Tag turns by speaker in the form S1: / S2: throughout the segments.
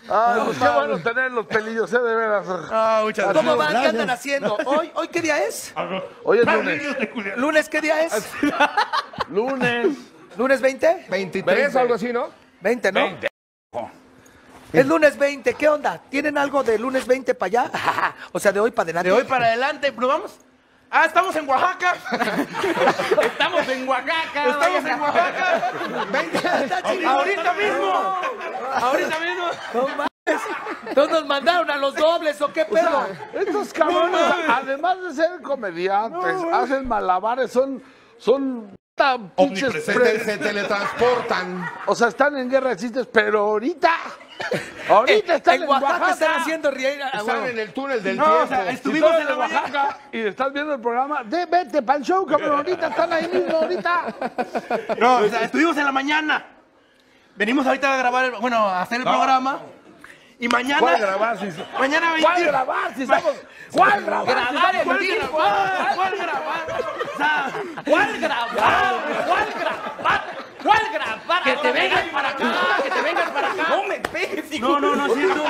S1: Ah, pues qué bueno tener los pelillos, de veras.
S2: Ah, muchas gracias.
S3: ¿Cómo van? ¿Qué andan haciendo? ¿Hoy qué día es?
S1: Hoy es lunes.
S3: ¿Lunes qué día es?
S1: Lunes.
S3: ¿Lunes 20?
S4: 23 o algo así, ¿no?
S3: 20, ¿no?
S1: 20.
S3: Es lunes 20, ¿qué onda? ¿Tienen algo de lunes 20 para allá? O sea, de hoy para adelante.
S2: De hoy para adelante, ¿probamos? Ah, estamos en Oaxaca.
S4: Estamos en Oaxaca.
S2: Estamos en Oaxaca. Ahorita mismo. Ahorita mismo.
S3: No mames. ¿No nos mandaron a los dobles o qué pedo?
S1: Estos cabrones, además de ser comediantes, hacen malabares, son tan pinches
S4: Se teletransportan.
S1: O sea, están en guerra de chistes, pero ahorita están
S3: en Oaxaca. Están haciendo reír.
S4: Están en el túnel del
S2: No,
S4: tiempo.
S2: o sea,
S1: Si
S2: estuvimos
S1: estás
S2: en la mañana.
S1: Oaxaca y estás viendo el programa, vete para el show, cabrón, ahorita están ahí mismo, ahorita.
S2: No, o sea, estuvimos en la mañana. Venimos ahorita a grabar, a hacer el programa. Y mañana.
S1: ¿Cuál grabar?
S2: Mañana
S1: ¿Cuál grabar? Si estamos... ¿Cuál grabar?
S4: Grabar en vivo.
S2: ¿Cuál grabar? O sea,
S4: ¿Cuál grabar? ¿Cuál grabar? ¿Cuál grabar? Que te vengan para acá. Que te vengan para acá. No me pegues, hijo.
S2: no, es cierto.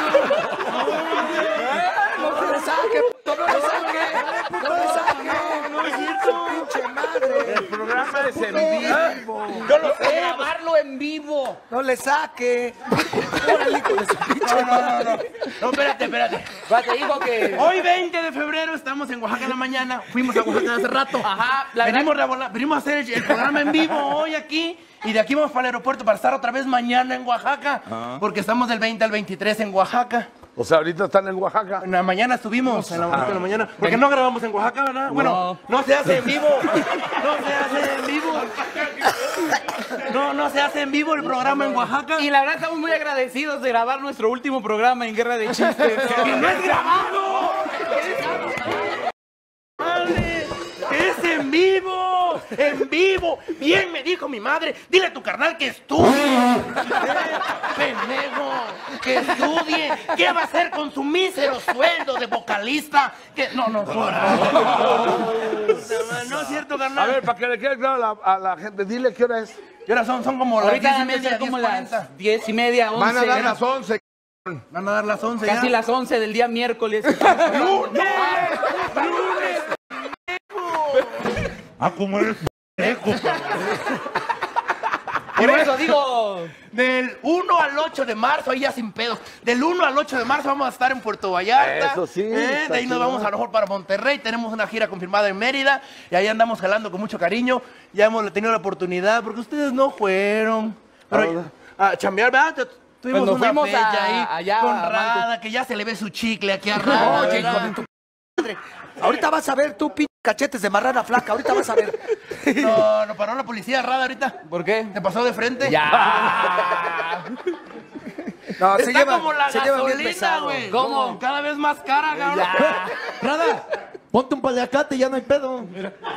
S3: No se le saque, puto, no le saque. No le saque. No es cierto. Pinche madre.
S1: El programa es en vivo.
S4: Yo lo sé. Grabarlo en vivo.
S3: No le saque. Órale, hijo de su pinche madre.
S2: No, espérate.
S4: Te digo que...
S2: Hoy 20 de febrero estamos en Oaxaca en la mañana. Fuimos a Oaxaca hace rato.
S4: Ajá.
S2: Venimos a hacer el programa en vivo hoy aquí. Y de aquí vamos para el aeropuerto para estar otra vez mañana en Oaxaca. Porque estamos del 20 al 23 en Oaxaca.
S1: O sea, ahorita están en Oaxaca.
S2: En la mañana estuvimos, en la mañana. Porque no grabamos en Oaxaca, ¿verdad? Bueno, no se hace en vivo. No se hace en vivo. No se hace en vivo el programa en Oaxaca.
S4: Y la verdad estamos muy agradecidos de grabar nuestro último programa en Guerra de Chistes.
S2: ¡Que no es grabado! ¡Madre! ¡Es en vivo! ¡En vivo! Bien me dijo mi madre. Dile a tu carnal que estudie. ¡Pendejo! ¡Que estudie! ¿Qué va a hacer con su mísero sueldo de vocalista? Que no es cierto,
S1: A
S2: carnal.
S1: ver, para que le quede claro a la gente, dile qué hora es.
S2: Y ahora son como las 10
S4: Ahorita
S2: y media,
S4: como
S2: 10:40.
S4: las 10:30, 11.
S5: Van a dar las 11.
S2: Van a dar las 11
S4: Casi
S2: ya.
S4: las 11 del día miércoles.
S2: ¡Lunes!
S5: ¿Cómo eres
S4: Por eso digo...
S2: Del 1 al 8 de marzo, ahí ya sin pedos. Del 1 al 8 de marzo vamos a estar en Puerto Vallarta.
S1: Eso sí,
S2: De
S1: está
S2: ahí nos
S1: chido.
S2: vamos a lo mejor para Monterrey. Tenemos una gira confirmada en Mérida. Y ahí andamos jalando con mucho cariño. Ya hemos tenido la oportunidad, porque ustedes no fueron. Pero a chambear, ¿verdad? Tuvimos
S4: Pues nos
S2: una
S4: fuimos
S2: fecha ahí
S4: allá
S2: con
S4: a
S2: Rada, que ya se le ve su chicle aquí a Rada.
S3: Oye,
S2: ¿verdad?
S3: hijo de tu madre. Ahorita vas a ver tú, pinche cachetes de marrana flaca. Ahorita vas a ver.
S2: No paró la policía Rada ahorita.
S4: ¿Por qué?
S2: ¿Te pasó de frente?
S4: Ya.
S3: No,
S2: Está como la
S3: se lleva bien
S2: gasolina,
S3: pesado.
S2: güey.
S4: ¿Cómo?
S2: Cada vez más cara, cabrón.
S6: Rada, ponte un paliacate y ya no hay pedo.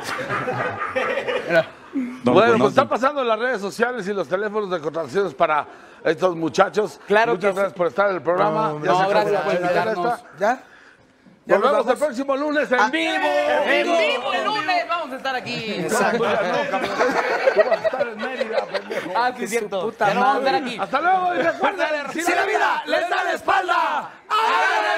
S1: Bueno, pues están pasando las redes sociales y los teléfonos de contrataciones para estos muchachos.
S4: Claro
S1: Muchas
S4: que
S1: gracias por estar en el programa.
S4: No,
S1: Ya se acabó
S4: gracias
S1: la
S4: por
S1: chela,
S4: invitarnos.
S3: ¿Ya?
S1: Nos
S3: nos
S1: vemos
S3: vamos?
S1: el próximo lunes en vivo.
S4: En vivo el lunes vamos a estar aquí.
S3: Exacto.
S1: No, cabrón. Tú vas a estar en Mérida, pendejo.
S4: Ah, sí, es cierto.
S3: puta
S4: Ya no vamos a estar
S3: madre.
S4: aquí.
S1: Hasta luego y recuerden,
S3: Si la vida les da la espalda, ¡háganle